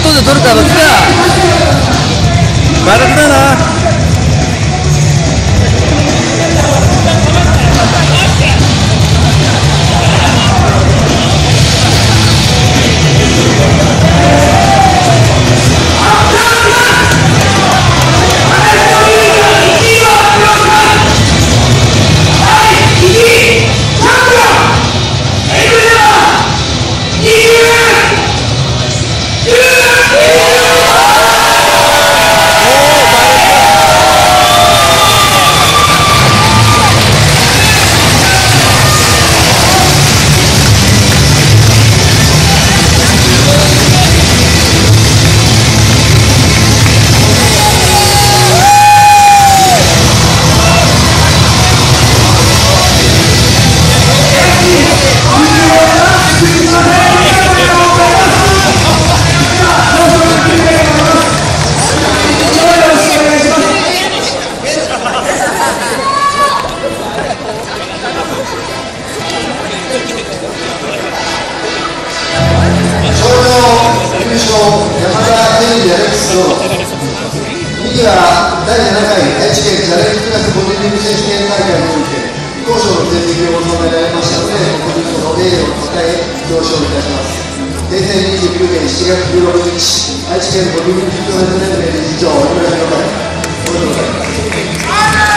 後で取るからどっちだ。バラクだな。 次は第7回愛知県チャレンジクラスボディビル選手権大会において高所の全績を求められましたので、本日の栄誉をたたえ表彰いたします。平成29年7月16日愛知県ボディビルフィットネス連盟理事長、今井亮太、おめでとうございます。